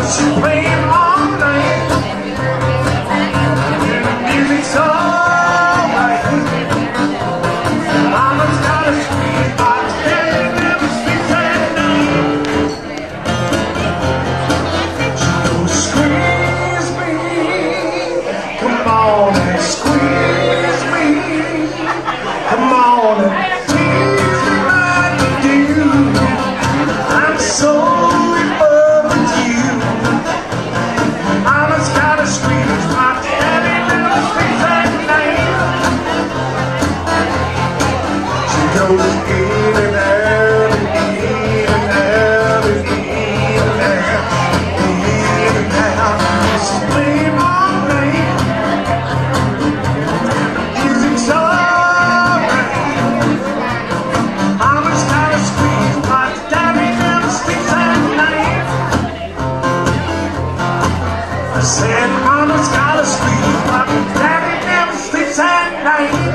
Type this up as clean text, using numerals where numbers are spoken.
She playing all night. The music's alright. Mama's got a sweetheart, daddy never sleeps at night. She goes, squeeze me, come on and squeeze me, come on and tease me like you do. I'm so in love with you. Mama's got a sweetheart, daddy never sleeps at night. She goes in and out and in and out and in and out, in and out. She's playing all night. Music's alright. Mama's got a sweetheart, daddy never sleeps at night. I said, Mama's got a sweetheart, daddy never sleeps at night.